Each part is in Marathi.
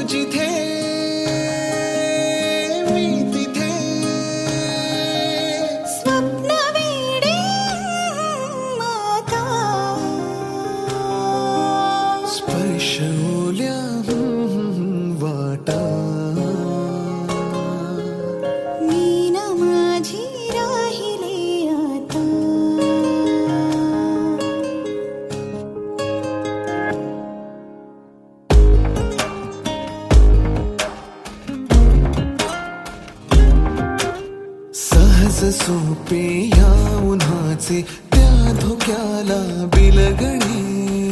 जिथे मी तिथे स्वप्न वेडे माता स्पर्श ओल्या वाटा मी न माझी राहिले आता सहज सोपे या उन्हाचे त्या धोक्याला बिलगणे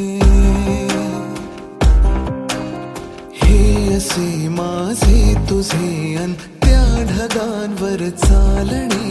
हे असे माझे तुझे अन त्या ढगांवर चालणे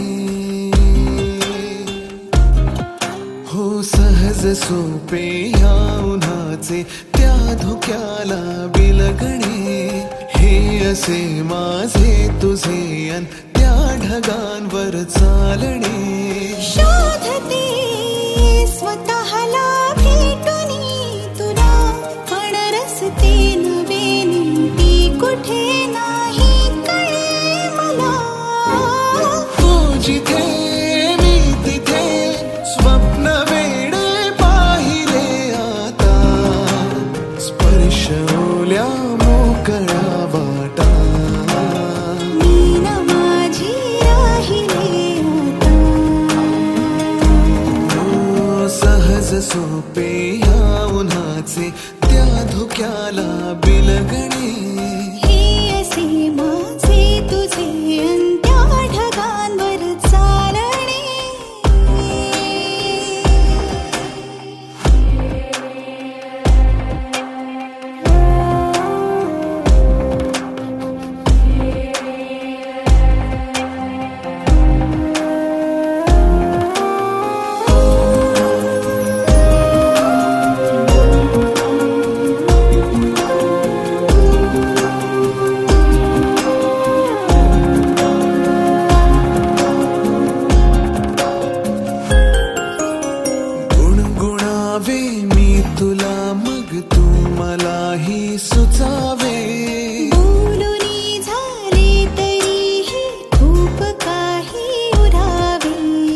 हो सहज सोपे या उन्हाचे त्या धोक्याला बिलगणे हे असे माझे तुझे अन त्या ढगांवर चालणे शोधते स्वतःला भेटूनी तुला पण रस्ते नवे ती कुठे नाही कळे मला तू जिथे मी तिथे स्वप्न वेडे पाहिले आता स्पर्श ओल्या मोकळ्या वाटा मी न माझी राहिले आता सहज सोपे या उन्हाचे त्या धोक्याला बिलगणे हे असे माझे तुझे अन त्या ढगांवर चालणे गुणगुणावे मी तुला मग तू मलाही सुचावे बोलूनी झाले तरीही खूप काही उरावे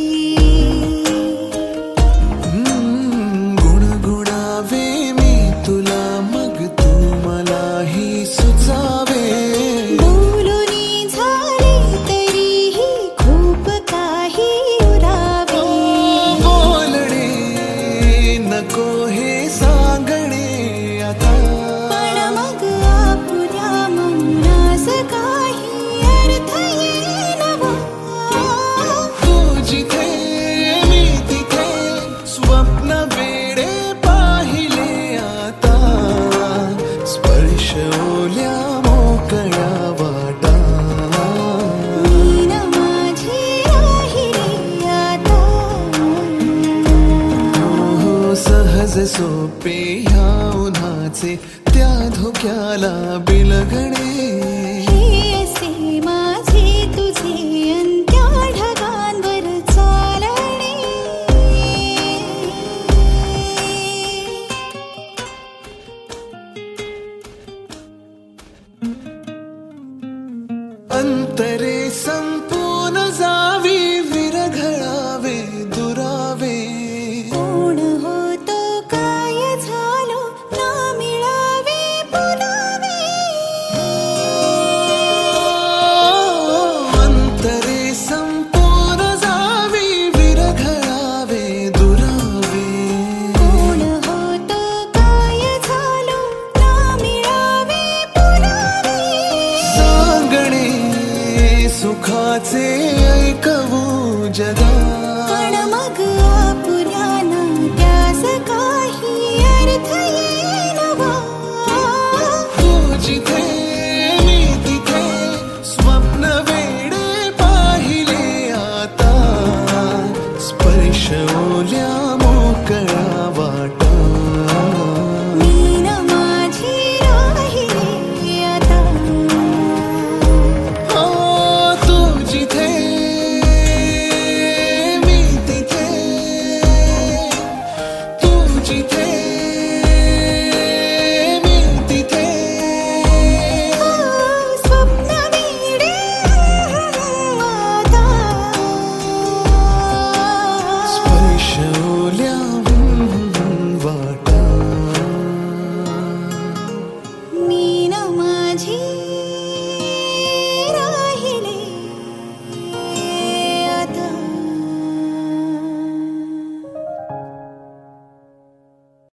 गुणगुणावे मी तुला मग तू मलाही सुचावे बोलूनी झाले तरीही खूप काही उरावे बोलणे नको हे सांगणे आता पण मग आपुल्या मौनास काही अर्थ येईना तू जिथे मी तिथे स्वप्न वेडे पाहिले आता स्पर्श ओल्या मोकळ्या वाटा मी न माझी राहिले आता हो सहज सोपे ह्या उन्हाचे त्या धोक्याला बिलगणे हे असे माझे तुझे अन त्या ढगांवर चालणे अंतरे